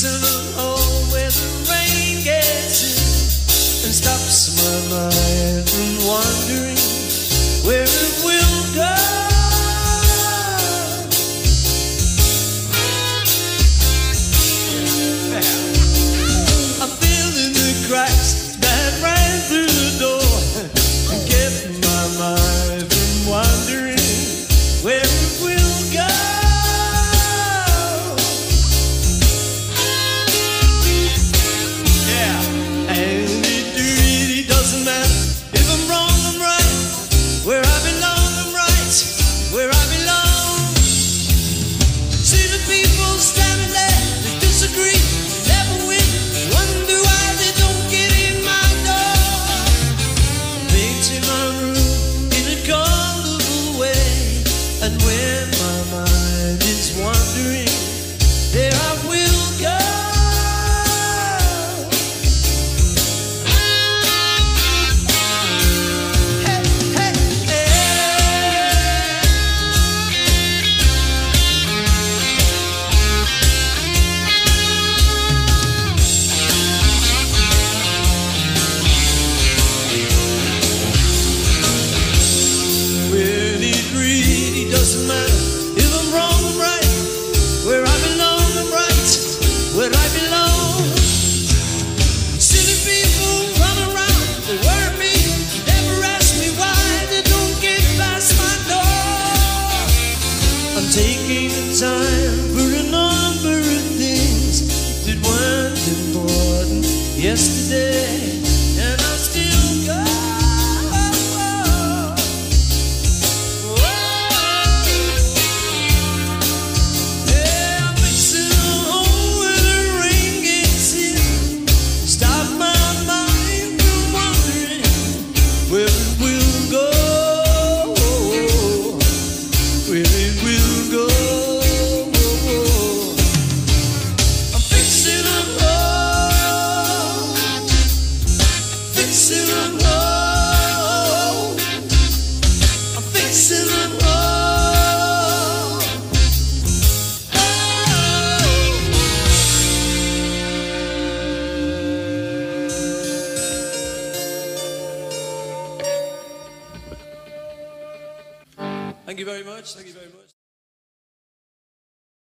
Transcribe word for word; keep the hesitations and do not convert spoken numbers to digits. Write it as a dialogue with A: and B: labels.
A: fixing a hole where the rain gets in and stops my mind from wandering where it will go. I'm filling the cracks that ran through the door and kept my mind from wandering where it will go. Yeah, and it really doesn't matter if I'm wrong, I'm right. Where I belong, I'm right. Where I belong. See the people standing there, they disagree, never win. Wonder why they don't get in my door. Painting my room in a colorful way, and when my mind is wandering, there I will go. Hey, hey, Well, it really doesn't matter if I'm wrong, I'm right. Where I belong, I'm right. Where I belong. Silly people run around, they worry me, never ask me why they don't get past my door. I'm taking the time for a number of things that weren't important yesterday, and I still go. Yeah, I'm fixing a hole where the rain gets in. Stop my mind from wandering where it will go. Where it will go. I'm fixing a hole. Fixing a hole. I'm fixing a hole. Thank you very much. Thank you very much.